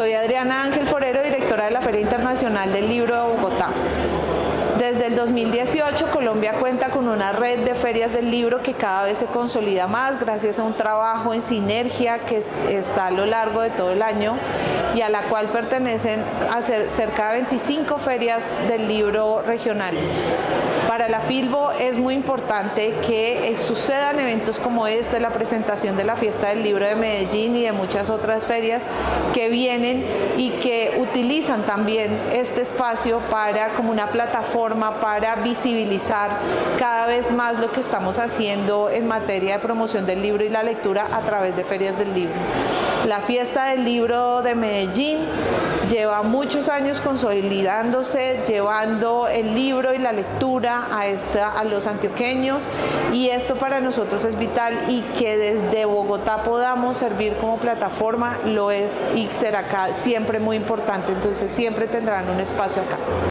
Soy Adriana Ángel Forero, directora de la Feria Internacional del Libro de Bogotá. Desde el 2018 Colombia cuenta con una red de ferias del libro que cada vez se consolida más gracias a un trabajo en sinergia que está a lo largo de todo el año y a la cual pertenecen cerca de 25 ferias del libro regionales. Para la Filbo es muy importante que sucedan eventos como este, la presentación de la Fiesta del Libro de Medellín y de muchas otras ferias que vienen y que utilizan también este espacio como una plataforma para visibilizar cada vez más lo que estamos haciendo en materia de promoción del libro y la lectura a través de ferias del libro. La Fiesta del Libro de Medellín lleva muchos años consolidándose, llevando el libro y la lectura a los antioqueños, y esto para nosotros es vital, y que desde Bogotá podamos servir como plataforma lo es y será acá siempre muy importante, entonces siempre tendrán un espacio acá.